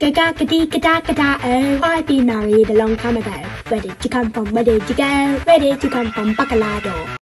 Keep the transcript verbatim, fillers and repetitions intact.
Gegagedigedagedago. I've been married a long time ago. Where did you come from? Where did you go? Where did you come from? Bacalado.